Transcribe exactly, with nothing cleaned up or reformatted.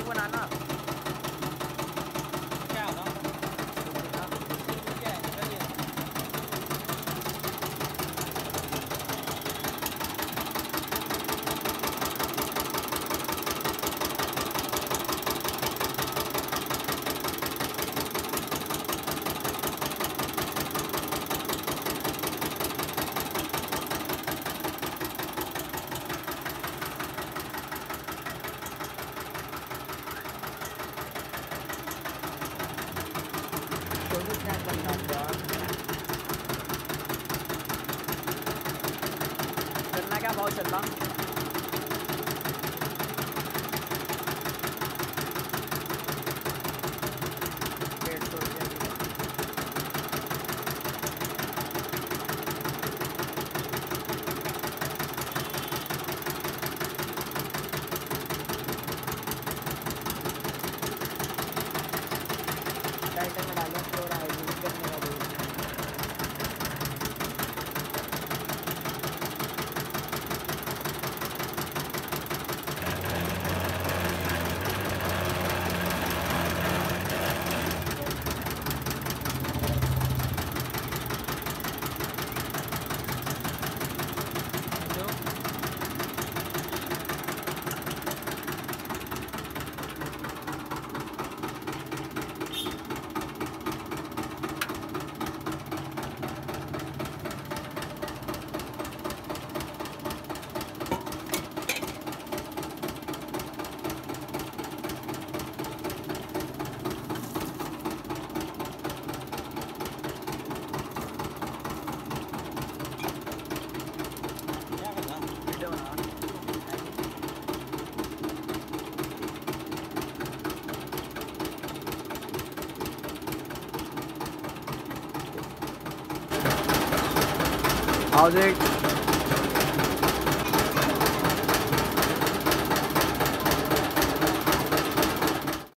बनाना। क्या होगा? क्या है? चलिए। चलना क्या भाव चल रहा? डेढ़ सौ रुपया किलो। टाइटन में डालो फ्लोर हाइड्रोजन करने का बोल। क्या करना? वीडियो बना। आओ देख।